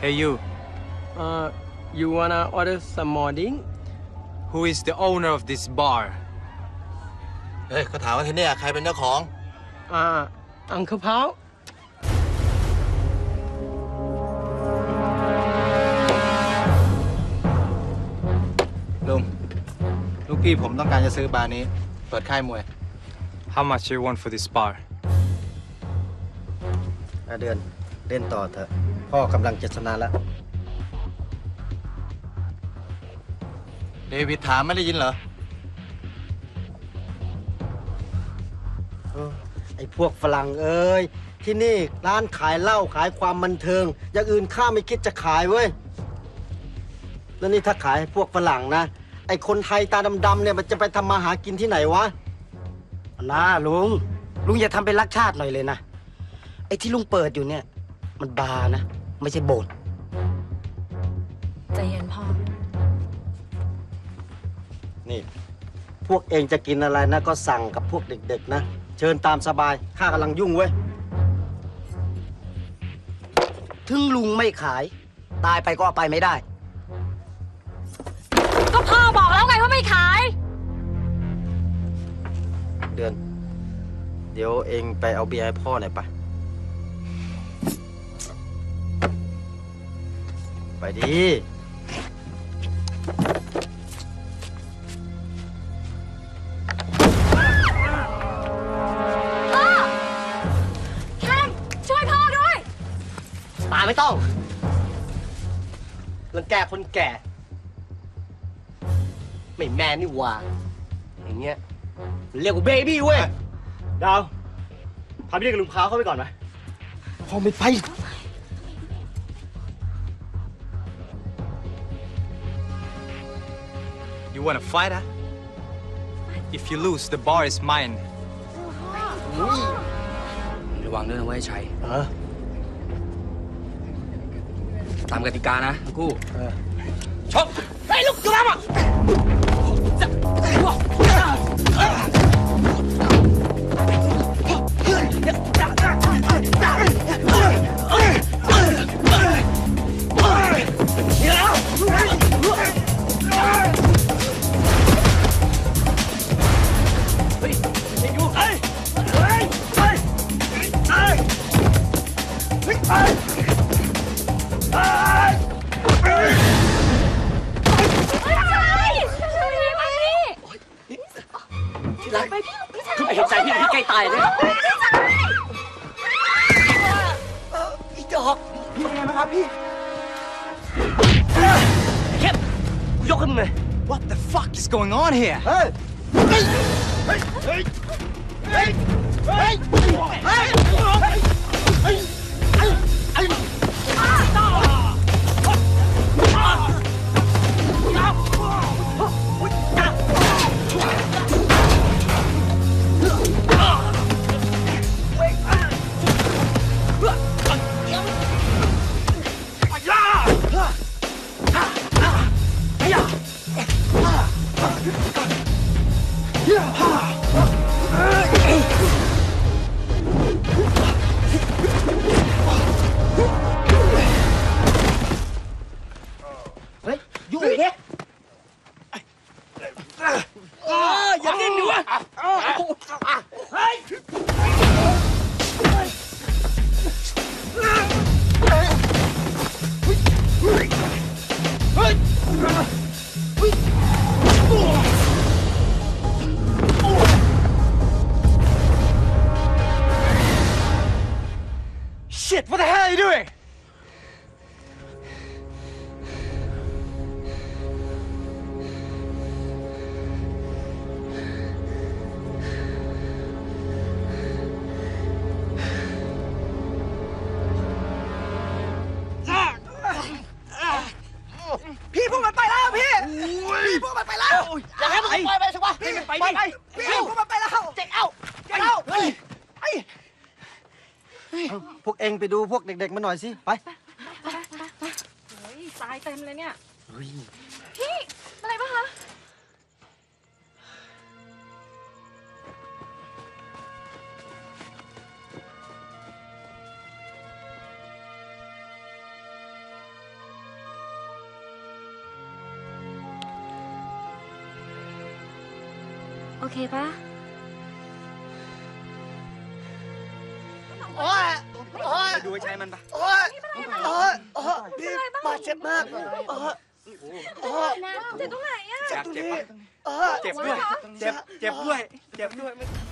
Hey you. You wanna order some more drink? Who is the owner of this bar? เฮ้ยเขาถามว่าที่นี่ใครเป็นเจ้าของ Uncle Paul. ลุงลูกพี่ผมต้องการจะซื้อบาร์นี้เปิดค่ายมวย How much you want for this bar? เดือนเล่นต่อเถอะพ่อกำลังจะชนะแล้วเดวิดถามไม่ได้ยินเหรอไอ้พวกฝรั่งเอ้ยที่นี่ร้านขายเหล้าขายความบันเทิงอย่างอื่นข้าไม่คิดจะขายเว้ยแล้วนี่ถ้าขายให้พวกฝรั่งนะไอ้คนไทยตาดำๆเนี่ยมันจะไปทำมาหากินที่ไหนวะนะลุงอย่าทำเป็นรักชาติหน่อยเลยนะไอ้ที่ลุงเปิดอยู่เนี่ยมันบาร์นะไม่ใช่โบสถ์ใจเย็นพ่อนี่พวกเองจะกินอะไรนะก็สั่งกับพวกเด็กๆนะเชิญตามสบายข้ากำลังยุ่งเว้ยถึงลุงไม่ขายตายไปก็เอาไปไม่ได้ก็พ่อบอกแล้วไงว่าไม่ขายเดือนเดี๋ยวเองไปเอาเบียร์ให้พ่อหน่อยปะไปดิแคมช่วยพ่อด้วยตาไม่ต้องรังแกคนแก่ไม่แมนนี่หว่าอย่างเงี้ยเรียกว่าเบบี้เว้ยดาวพาพี่เด็กกับลุงพาเข้าไปก่อนไหมพ่อไม่ไป You wanna fight, huh? If you lose, the bar is mine. ระวังด้วยนะเว้ยชัยตามกติกานะทั้งคู่ชกไอ้ลูกกระมังเห็นใจพี่ใกล้ตายเลยอีดอกพี่เป็นไงบ้างครับพี่เข้มยกขึ้นเลย What the fuck is going on here? เฮ้ยเฮ้ยเฮ้ยเฮ้ยเฮ้ยเฮ้ยเฮ้ยอยู่เนี่ยอย่าเล่นดิวะเฮ้ย Shit, what the hell are you doing? พี่พวกมันไปแล้วพี่พวกมันไปแล้วอย่าให้มันไปสิวะพี่ไปพี่พวกมันไปแล้วเจ๊เอาพวกเองไปดูพวกเด็กๆมาหน่อยสิไปเฮ้ยทรายเต็มเลยเนี่ย พี่อะไรปะคะพโอเคปะโอ้ยโอ้ยไปดูไอ้ชายมันปะโอ้ยโอ้ยโอ้ยพี่บาดเจ็บมากโอ้ยโอ้ยเจ็บตรงไหนอะเจ็บปะโอ้ยเจ็บด้วย เจ็บด้วย เจ็บด้วย